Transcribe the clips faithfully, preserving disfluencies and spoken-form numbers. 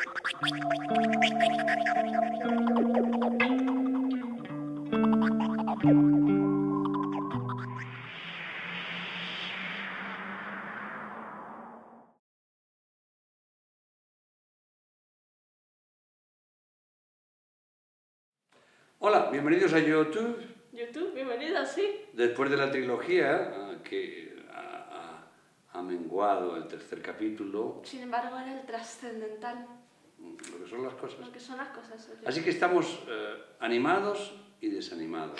Hola, bienvenidos a YouTube. YouTube, bienvenidos, sí. Después de la trilogía, que ha, ha, ha menguado el tercer capítulo. Sin embargo, era el trascendental. Lo que son las cosas. Lo que son las cosas. Oye. Así que estamos eh, animados y desanimados.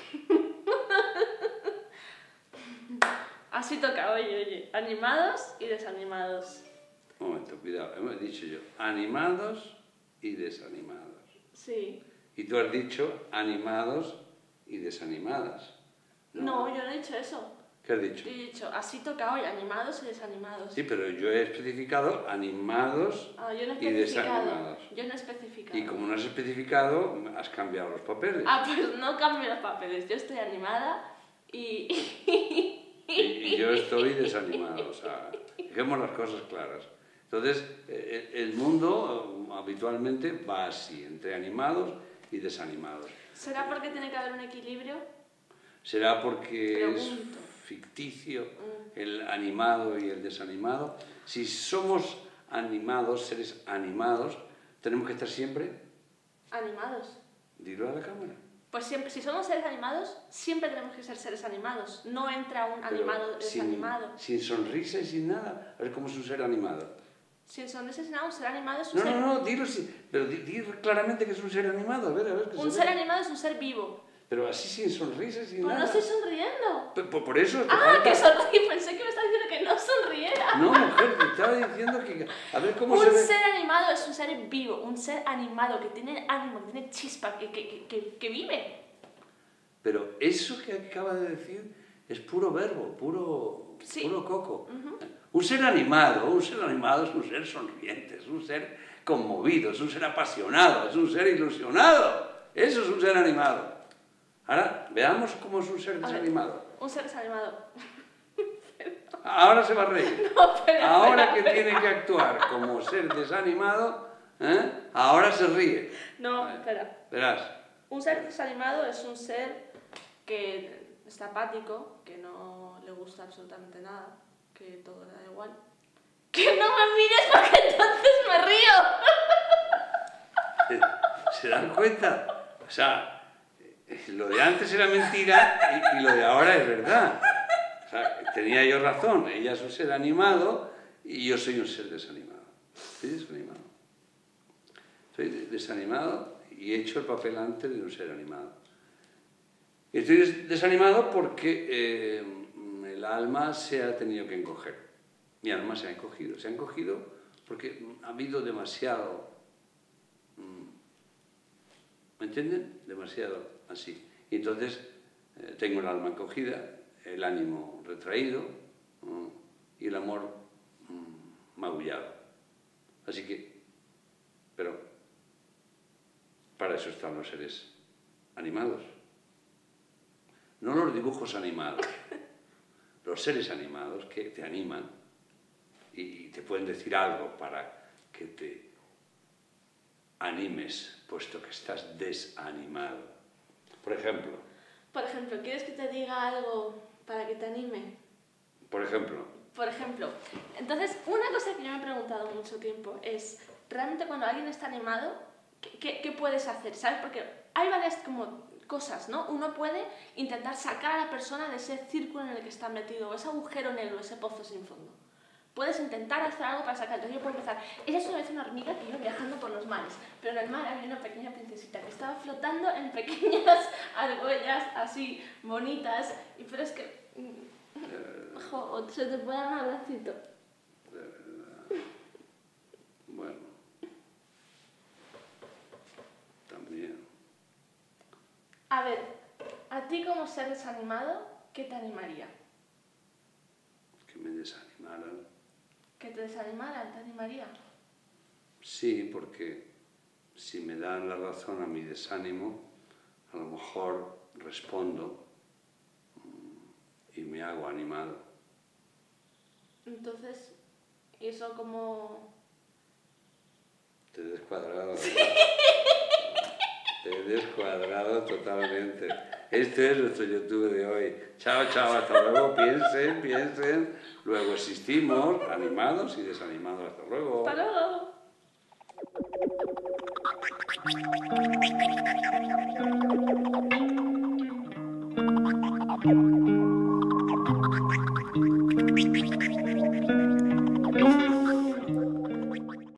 Así toca, oye, oye. Animados y desanimados. Un momento, cuidado. Hemos dicho yo, animados y desanimados. Sí. Y tú has dicho animados y desanimadas. No, no yo no he dicho eso. ¿Qué has dicho? Yo he dicho, así toca hoy, animados y desanimados. Sí, pero yo he especificado animados ah, yo no he y desanimados. Yo no he especificado. Y como no has especificado, has cambiado los papeles. Ah, pues no cambio los papeles. Yo estoy animada y... y, y yo estoy desanimado. O sea, dejemos las cosas claras. Entonces, el mundo habitualmente va así, entre animados y desanimados. ¿Será porque tiene que haber un equilibrio? ¿Será porque Pregunto. es ficticio mm. el animado y el desanimado? Si somos animados, seres animados, ¿tenemos que estar siempre? Animados. Dilo a la cámara. Pues siempre, si somos seres animados, siempre tenemos que ser seres animados. No entra un Pero animado desanimado. Sin, sin sonrisa y sin nada. A ver cómo es un ser animado. Sin sonrisa y sin nada, un ser animado es un no, ser... No, no, no, dilo, sí, pero di, di claramente que es un ser animado. A ver, a ver. Que un se ser ve. animado es un ser vivo. Pero así sin sonrisa y sin pues nada. Pues no estoy sonriendo. Por, por eso... Ah, falta... que sonríe. Pensé que me estabas diciendo que no sonriera. No, mujer, te estaba diciendo que... A ver cómo un se ve... Un ser animado es un ser vivo, un ser animado que tiene ánimo, que tiene chispa, que, que, que, que vive. Pero eso que acaba de decir es puro verbo, puro, sí. puro coco. Uh-huh. Un ser animado, un ser animado es un ser sonriente, es un ser conmovido, es un ser apasionado, es un ser ilusionado. Eso es un ser animado. Ahora, veamos cómo es un ser desanimado. Ver, un ser desanimado. Ahora se va a reír. No, pero, ahora pero, que pero. tiene que actuar como ser desanimado, ¿eh? Ahora se ríe. No, vale. espera. Verás. Un ser desanimado es un ser que está apático, que no le gusta absolutamente nada, que todo le da igual. ¡Que no me mires porque entonces me río! ¿Se dan cuenta? O sea, lo de antes era mentira y, y lo de ahora es verdad. O sea, tenía yo razón. Ella es un ser animado y yo soy un ser desanimado. Soy desanimado. Soy desanimado y he hecho el papel antes de un ser animado. Estoy desanimado porque eh, el alma se ha tenido que encoger. Mi alma se ha encogido. Se ha encogido porque ha habido demasiado... ¿Me entienden? Demasiado así. Y entonces eh, tengo el alma encogida, el ánimo retraído ¿no? y el amor mmm, magullado. Así que, pero para eso están los seres animados. No los dibujos animados, los seres animados que te animan y te pueden decir algo para que te animes, puesto que estás desanimado. Por ejemplo. Por ejemplo, ¿quieres que te diga algo para que te anime? Por ejemplo. Por ejemplo. Entonces, una cosa que yo me he preguntado mucho tiempo es, realmente cuando alguien está animado, ¿qué, qué, qué puedes hacer? ¿Sabes? Porque hay varias como cosas, ¿no? Uno puede intentar sacar a la persona de ese círculo en el que está metido, o ese agujero negro, ese pozo sin fondo. Puedes intentar hacer algo para sacar. Entonces yo puedo empezar. Ella es una vez una hormiga que iba viajando por los mares, pero en el mar había una pequeña princesita que estaba flotando en pequeñas argollas así bonitas. Y pero es que... Jo, se te puede dar un abracito. Bueno. También. A ver, a ti como ser desanimado, ¿qué te animaría? Que me desanimaran. ¿Que te desanimaran? ¿Te animaría? Sí, porque si me dan la razón a mi desánimo, a lo mejor respondo y me hago animado. Entonces, ¿y eso cómo...? Te des descuadrado. Sí. Te he descuadrado totalmente. Este es nuestro YouTube de hoy. Chao, chao, hasta luego. Piensen, piensen. Luego existimos, animados y desanimados. Hasta luego. Hasta luego. Thank you.